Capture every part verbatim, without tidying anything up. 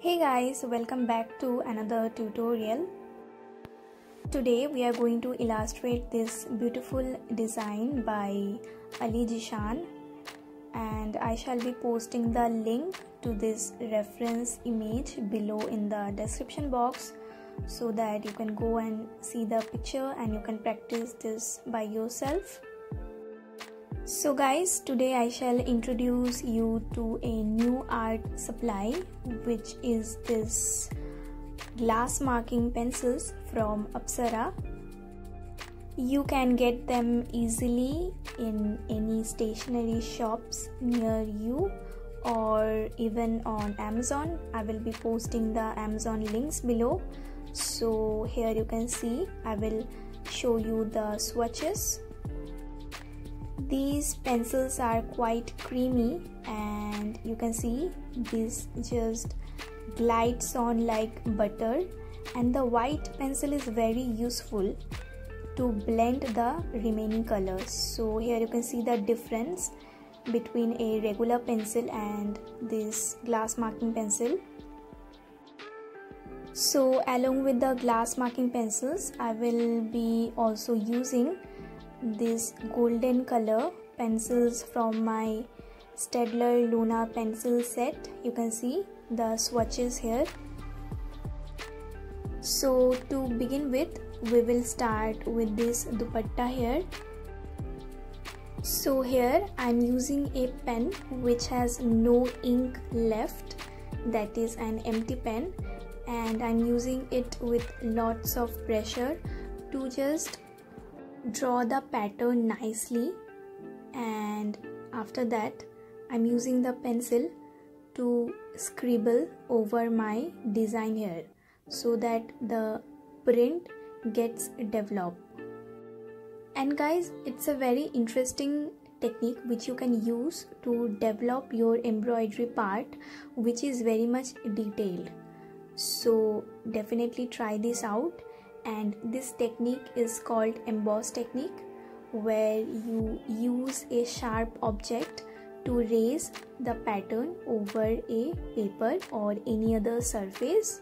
Hey guys, welcome back to another tutorial. Today we are going to illustrate this beautiful design by Ali Jishan, and I shall be posting the link to this reference image below in the description box so that you can go and see the picture and you can practice this by yourself. So guys, today I shall introduce you to a new art supply, which is this glass marking pencils from Apsara. You can get them easily in any stationery shops near you or even on Amazon. I will be posting the Amazon links below. So here you can see, I will show you the swatches. These pencils are quite creamy and you can see this just glides on like butter, and the white pencil is very useful to blend the remaining colors. So here you can see the difference between a regular pencil and this glass marking pencil. So along with the glass marking pencils, I will be also using this golden color pencils from my Staedtler Luna pencil set. You can see the swatches here. So to begin with, we will start with this dupatta here. So here I am using a pen which has no ink left, that is an empty pen, and I am using it with lots of pressure to just draw the pattern nicely, and after that I'm using the pencil to scribble over my design here so that the print gets developed. And guys, it's a very interesting technique which you can use to develop your embroidery part, which is very much detailed. So definitely try this out. And this technique is called emboss technique, where you use a sharp object to raise the pattern over a paper or any other surface.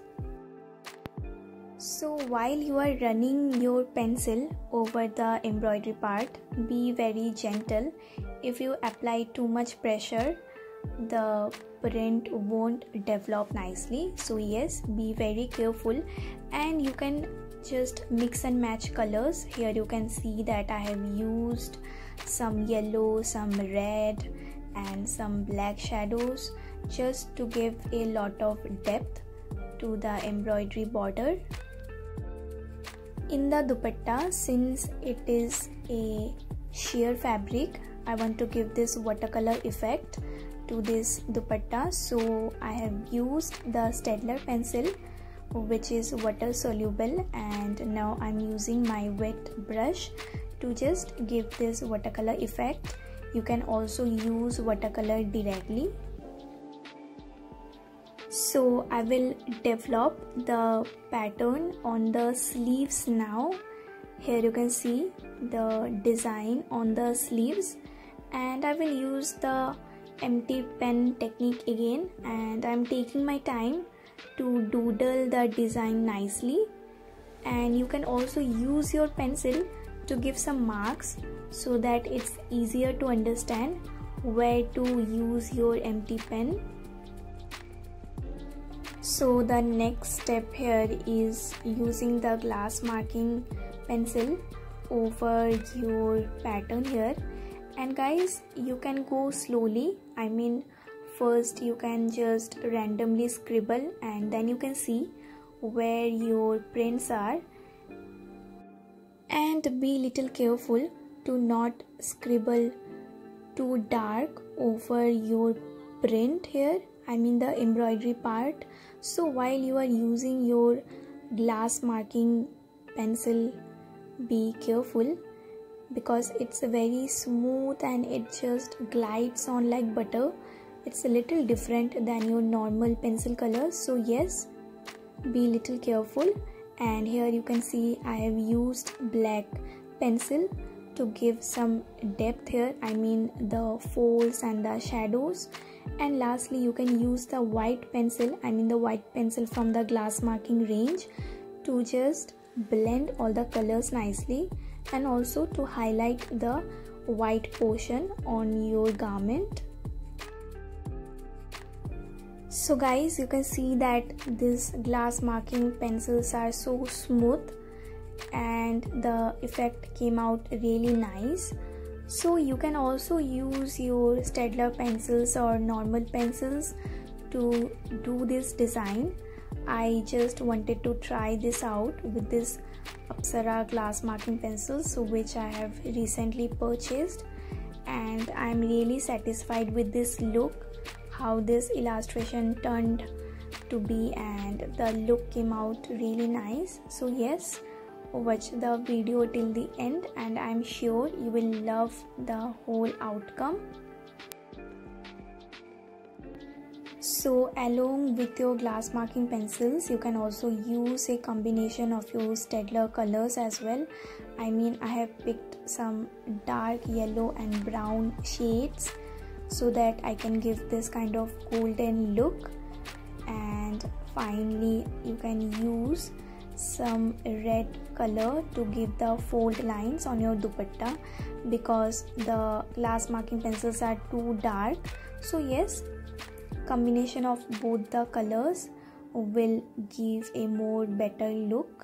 So while you are running your pencil over the embroidery part, be very gentle. If you apply too much pressure, the print won't develop nicely. So yes, be very careful, and you can just mix and match colors. Here you can see that I have used some yellow, some red and some black shadows just to give a lot of depth to the embroidery border. In the dupatta, since it is a sheer fabric, I want to give this watercolor effect to this dupatta, so I have used the Staedtler pencil which is water soluble, and now I'm using my wet brush to just give this watercolor effect. You can also use watercolor directly. So I will develop the pattern on the sleeves now. Here you can see the design on the sleeves, and I will use the empty pen technique again, and I'm taking my time to doodle the design nicely. And you can also use your pencil to give some marks so that it's easier to understand where to use your empty pen. So the next step here is using the glass marking pencil over your pattern here. And guys, you can go slowly. I mean, first you can just randomly scribble and then you can see where your prints are, and be little careful to not scribble too dark over your print here, I mean the embroidery part. So while you are using your glass marking pencil, be careful because it's very smooth and it just glides on like butter. It's a little different than your normal pencil colors, so yes, be little careful. And here you can see I have used black pencil to give some depth here, I mean the folds and the shadows. And lastly, you can use the white pencil, I mean the white pencil from the glass marking range, to just blend all the colors nicely and also to highlight the white portion on your garment. So guys, you can see that these glass marking pencils are so smooth and the effect came out really nice. So you can also use your Staedtler pencils or normal pencils to do this design. I just wanted to try this out with this Apsara glass marking pencils, so which I have recently purchased, and I'm really satisfied with this look, how this illustration turned to be, and the look came out really nice. So yes, watch the video till the end and I'm sure you will love the whole outcome. So along with your glass marking pencils, you can also use a combination of your Staedtler colors as well. I mean, I have picked some dark yellow and brown shades so that I can give this kind of golden look. And finally, you can use some red color to give the fold lines on your dupatta, because the glass marking pencils are too dark. So yes, combination of both the colors will give a more better look.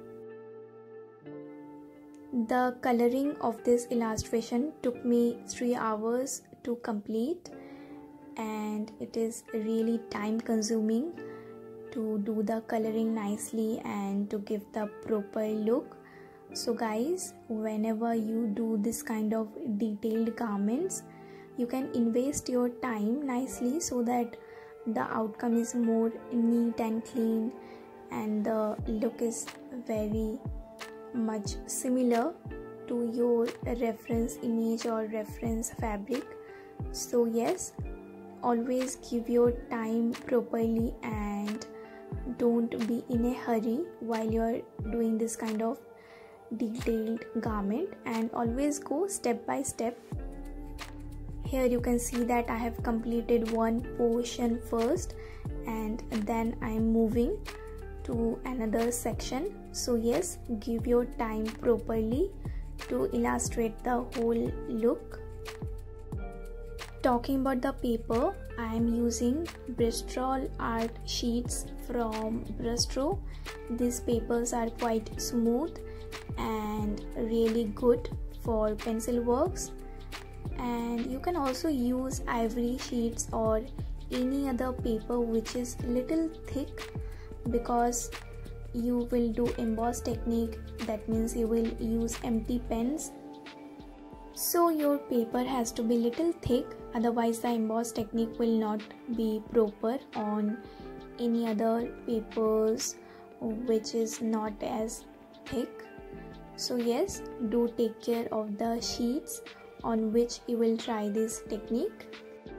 The coloring of this illustration took me three hours to complete, and it is really time consuming to do the coloring nicely and to give the proper look. So guys, whenever you do this kind of detailed garments, you can invest your time nicely so that the outcome is more neat and clean and the look is very much similar to your reference image or reference fabric. So yes, always give your time properly and don't be in a hurry while you're doing this kind of detailed garment, and always go step by step. Here you can see that I have completed one portion first and then I am moving to another section. So yes, give your time properly to illustrate the whole look. Talking about the paper, I am using Bristol art sheets from Bristro. These papers are quite smooth and really good for pencil works. And you can also use ivory sheets or any other paper which is little thick, because you will do emboss technique, that means you will use empty pens. So your paper has to be little thick, otherwise the emboss technique will not be proper on any other papers which is not as thick. So yes, do take care of the sheets on which you will try this technique.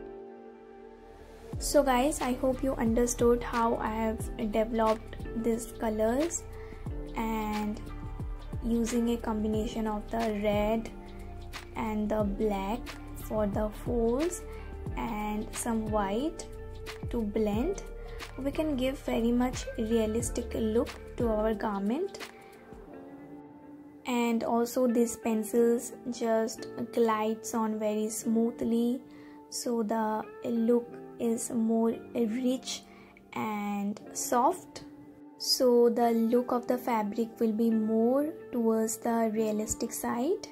So guys, I hope you understood how I have developed these colors, and using a combination of the red and the black for the folds and some white to blend, we can give very much realistic look to our garment. And also these pencils just glides on very smoothly, so the look is more rich and soft. So the look of the fabric will be more towards the realistic side.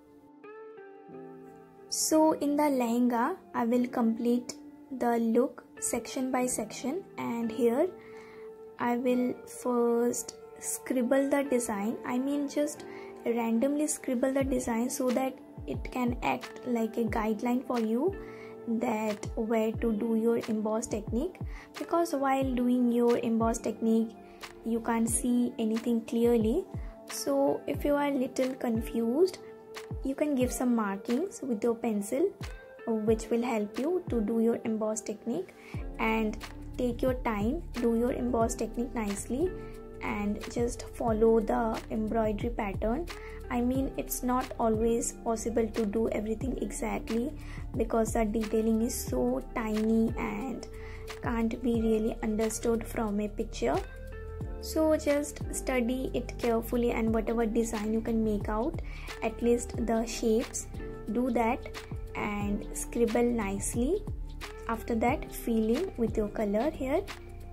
So in the lehenga, I will complete the look section by section, and here I will first scribble the design. I mean just randomly scribble the design so that it can act like a guideline for you that where to do your emboss technique, because while doing your emboss technique you can't see anything clearly. So if you are little confused, you can give some markings with your pencil which will help you to do your emboss technique, and take your time, do your emboss technique nicely, and just follow the embroidery pattern. I mean, it's not always possible to do everything exactly because the detailing is so tiny and can't be really understood from a picture. So just study it carefully, and whatever design you can make out, at least the shapes, do that and scribble nicely. After that, fill in with your color here.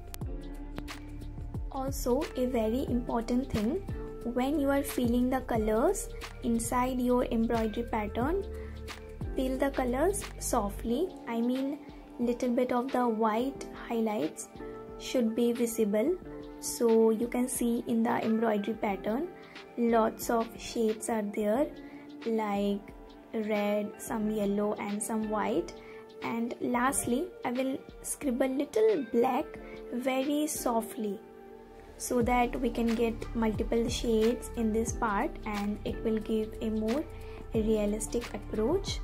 Also, a very important thing, when you are filling the colors inside your embroidery pattern, fill the colors softly. I mean, little bit of the white highlights should be visible, so you can see in the embroidery pattern lots of shades are there, like red, some yellow and some white. And lastly, I will scribble little black very softly, so that we can get multiple shades in this part and it will give a more realistic approach.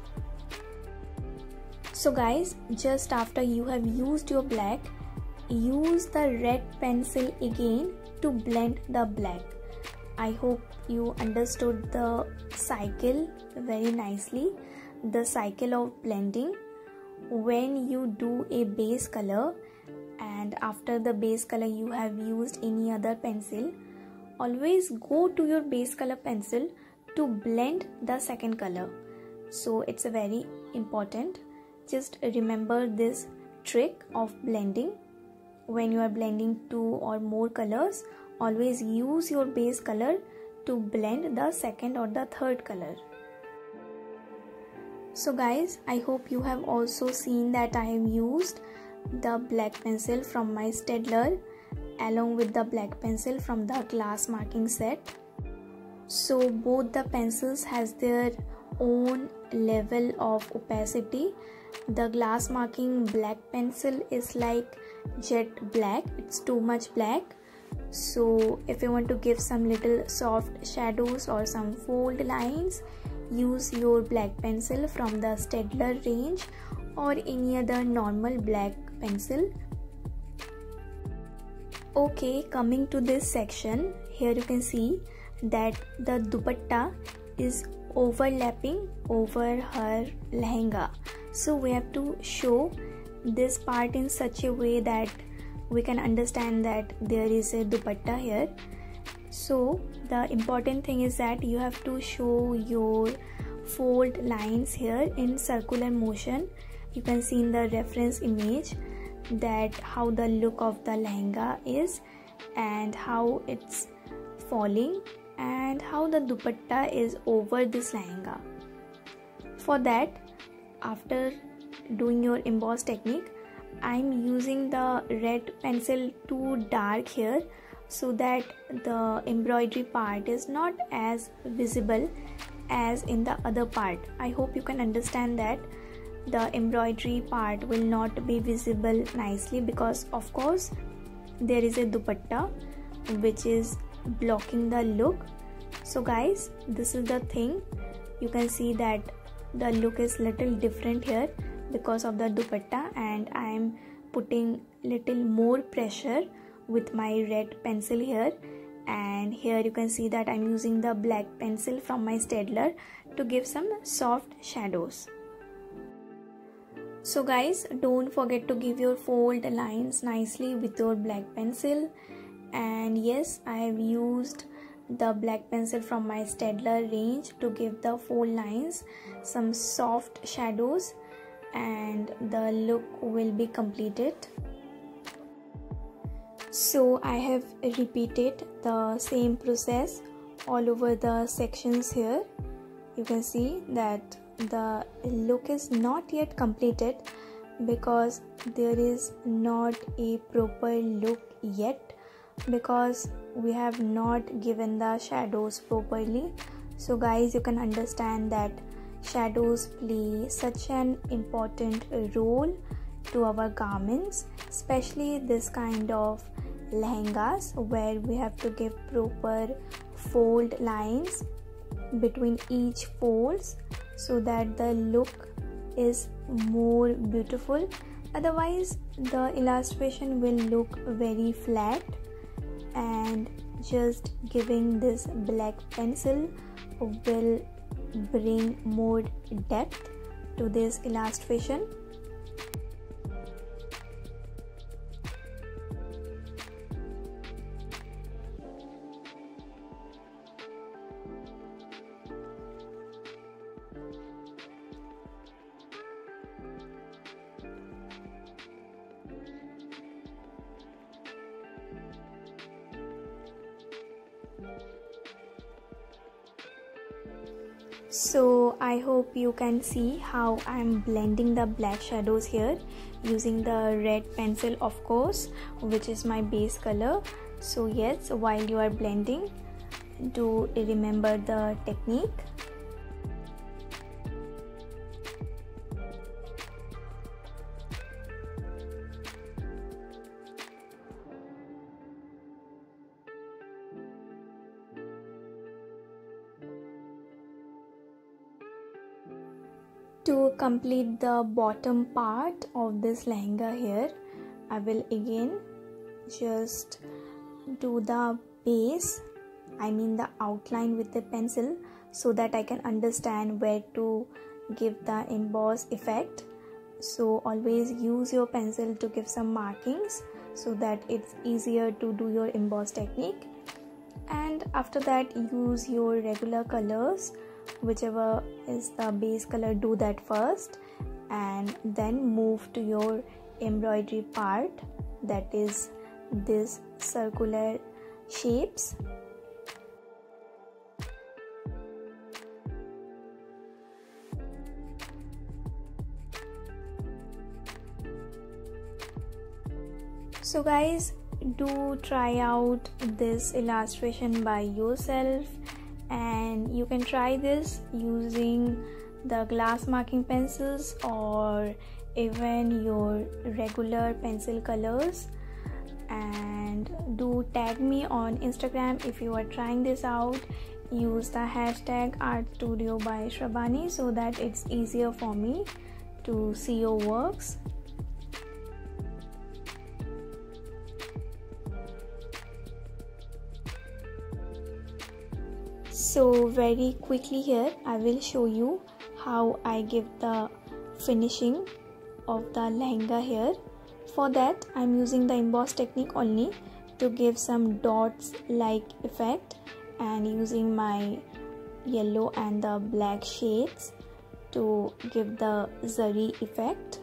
So guys, just after you have used your black, use the red pencil again to blend the black. I hope you understood the cycle very nicely, the cycle of blending. When you do a base color and after the base color you have used any other pencil, always go to your base color pencil to blend the second color. So it's a very important. Just remember this trick of blending. When you are blending two or more colors, always use your base color to blend the second or the third color. So guys, I hope you have also seen that I have used the black pencil from my Staedtler along with the black pencil from the glass marking set. So both the pencils has their own level of opacity. The glass marking black pencil is like jet black, it's too much black. So if you want to give some little soft shadows or some fold lines, use your black pencil from the Staedtler range or any other normal black pencil. Okay, coming to this section, here you can see that the dupatta is overlapping over her lehenga. So we have to show this part in such a way that we can understand that there is a dupatta here. So the important thing is that you have to show your fold lines here in circular motion. You can see in the reference image that how the look of the lehenga is and how it's falling and how the dupatta is over this lehenga. For that, after doing your emboss technique, I'm using the red pencil too dark here so that the embroidery part is not as visible as in the other part. I hope you can understand that the embroidery part will not be visible nicely because of course there is a dupatta which is blocking the look. So guys, this is the thing. You can see that the look is little different here because of the dupatta, and I am putting little more pressure with my red pencil here. And here you can see that I'm using the black pencil from my Staedtler to give some soft shadows. So guys, don't forget to give your fold lines nicely with your black pencil. And yes, I have used the black pencil from my Staedtler range to give the fold lines some soft shadows, and the look will be completed. So I have repeated the same process all over the sections here. You can see that the look is not yet completed because there is not a proper look yet, because we have not given the shadows properly. So guys, you can understand that shadows play such an important role to our garments, especially this kind of lehengas where we have to give proper fold lines between each folds so that the look is more beautiful. Otherwise the illustration will look very flat and just giving this black pencil will bring more depth to this illustration. So I hope you can see how I'm blending the black shadows here using the red pencil, of course, which is my base color. So yes, while you are blending, do remember the technique. To complete the bottom part of this lehenga here, I will again just do the base, I mean the outline with the pencil, so that I can understand where to give the emboss effect. So always use your pencil to give some markings so that it's easier to do your emboss technique. And after that, use your regular colors, whichever is the base color, do that first, and then move to your embroidery part, that is this circular shapes. So guys, do try out this illustration by yourself, and you can try this using the glass marking pencils or even your regular pencil colors. And do tag me on Instagram if you are trying this out. Use the hashtag Art Studio by Shrabani so that it's easier for me to see your works. So very quickly here I will show you how I give the finishing of the lehenga here. For that I'm using the emboss technique only to give some dots like effect, and using my yellow and the black shades to give the zari effect.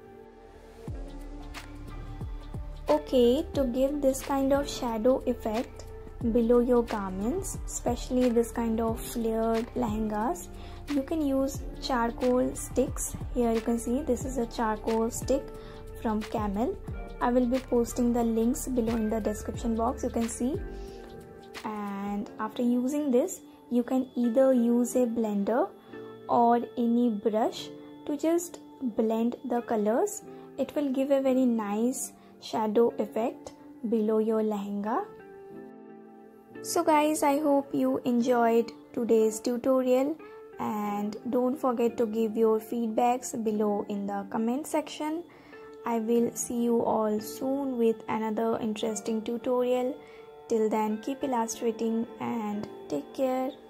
Okay, to give this kind of shadow effect below your garments, especially this kind of flared lehengas, you can use charcoal sticks. Here you can see this is a charcoal stick from Camel. I will be posting the links below in the description box, you can see. And after using this, you can either use a blender or any brush to just blend the colors. It will give a very nice shadow effect below your lehenga. So guys, I hope you enjoyed today's tutorial, and don't forget to give your feedbacks below in the comment section. I will see you all soon with another interesting tutorial. Till then, keep illustrating and take care.